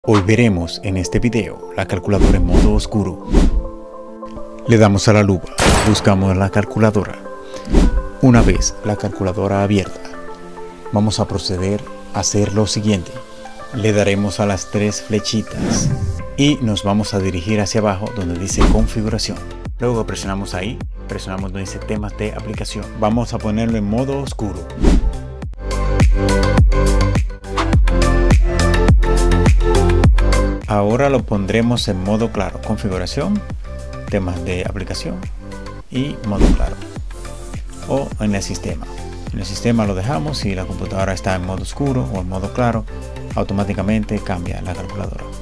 Hoy veremos en este video la calculadora en modo oscuro. Le damos a la lupa, buscamos la calculadora. Una vez la calculadora abierta, vamos a proceder a hacer lo siguiente. Le daremos a las tres flechitas y nos vamos a dirigir hacia abajo donde dice configuración. Luego presionamos ahí, presionamos donde dice temas de aplicación. Vamos a ponerlo en modo oscuro. Ahora lo pondremos en modo claro, configuración, temas de aplicación y modo claro. O en el sistema. En el sistema lo dejamos y la computadora está en modo oscuro o en modo claro, automáticamente cambia la calculadora.